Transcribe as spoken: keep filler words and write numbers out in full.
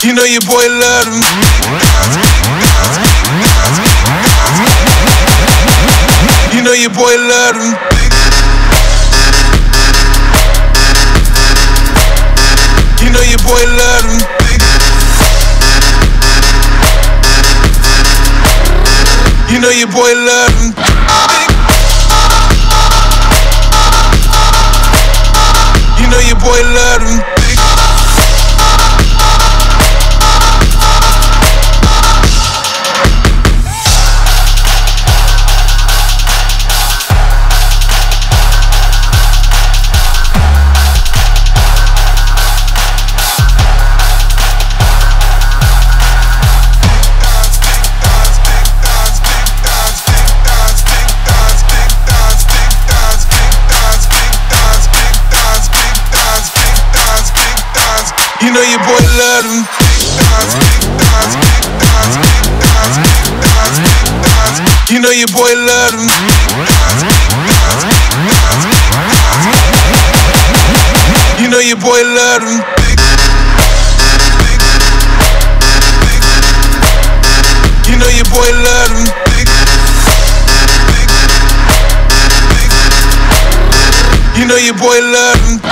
You know your boy love them. You know your boy love them. You know your boy love them. You know your boy love them. You know your boy love them. You know your boy love them. You know your boy love them. You know your boy love them. You know your boy love them. You know your boy love them.